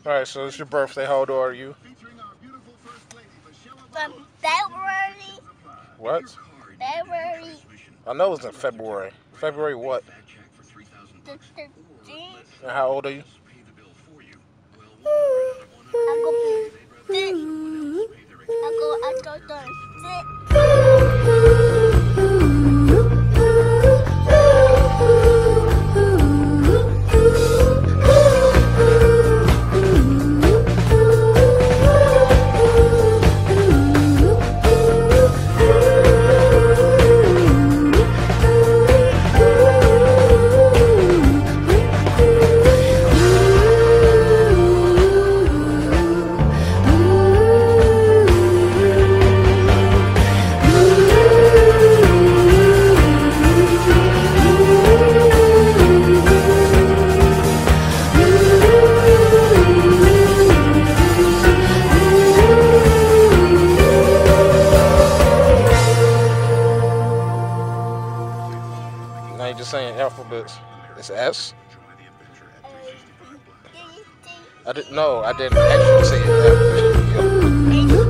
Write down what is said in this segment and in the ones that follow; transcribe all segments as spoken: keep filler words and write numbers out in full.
All right, so it's your birthday. How old are you? From February. What? February. I know it's in February. February what? The thirteenth. And how old are you? I'm gonna be six. I'm gonna I go turn six. Now you're just saying alphabets. It's S? I didn't know. I didn't actually say it.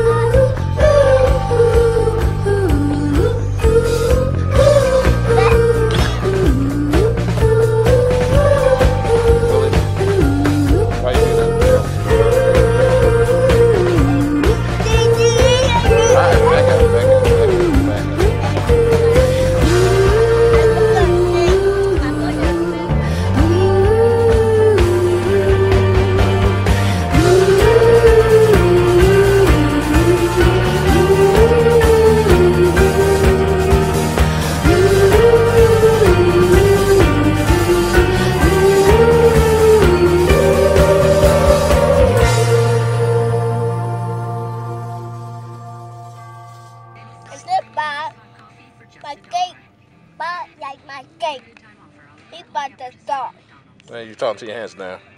Why you do that? All right, back up, back up, back up, back up. My, my cake, but like my cake. He bought the salt. Hey, you talking to your hands now.